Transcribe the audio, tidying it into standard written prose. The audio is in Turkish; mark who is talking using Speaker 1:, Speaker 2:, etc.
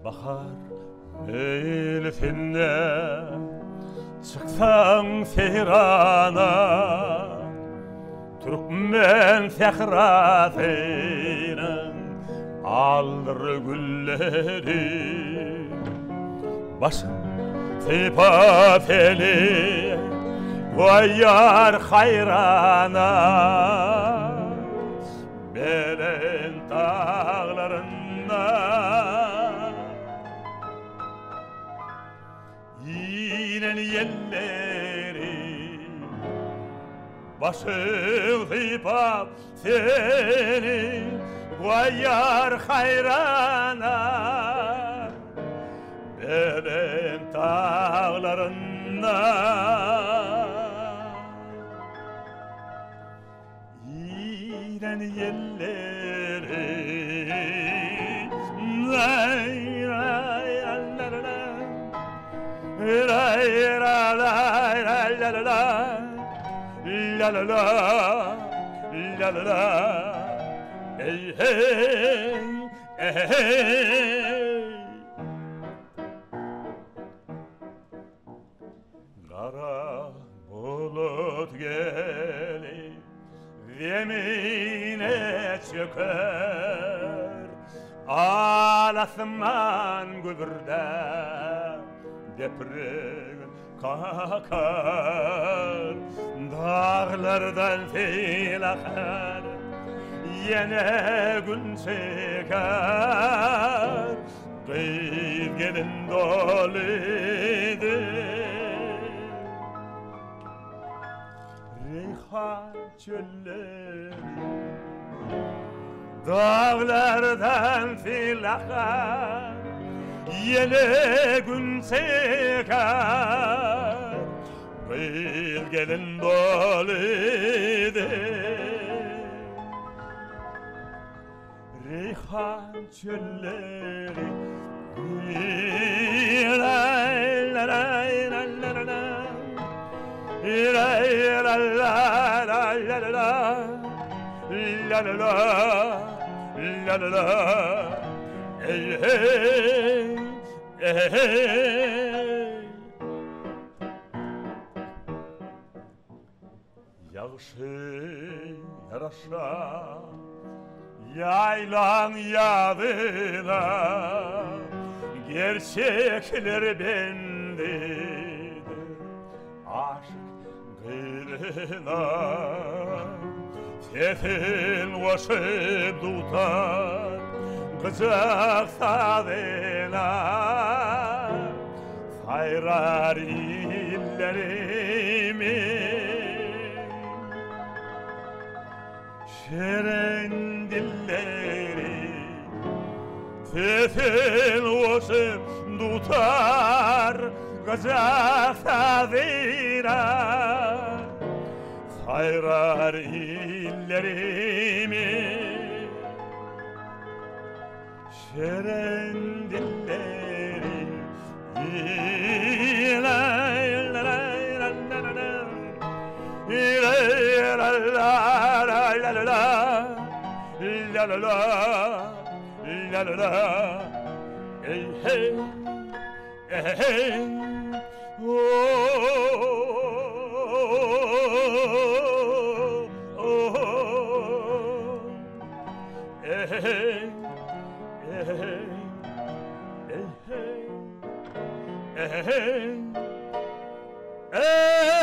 Speaker 1: Bahar meylisine çıksan seyrana, Türkmen sehratıyla aldır gülleri. Başım tıpateli koyar hayrana, Belen dağlarında yinen yelleri. Başım tıpateli koyar hayrana, Belen dağlarında yinen yelleri. Lay lay la la la, lay la la la la la, la la la la la la, hey hey hey. Kara bulut gelip zemine çöker, alasman gübürden deprem kakar. Dağlardan fil akar, yine gün çeker. Kıyıp gelin doludur reyhan çölleri. Dağlardan fil akar, yine gün çeker. Kıyıp gelin doludur reyhan çölleri. Lay la la la la la, lay la la la la la, la la la la la la, hey hey hey. Yağışı yaraşa yaylan yadına, gerçekler bendedir aşk gayrına. Sefil başım tutar kızak sadına, sayrar illerimi şirin dilleri. Sefil başım tutar kızak sadına, sayrar illerimi şirin dilleri. Lay la la la la la, lay la la la la la, la la la la la la, hey hey hey. Oh, oh, oh, hey, hey, hey, hey, hey, hey.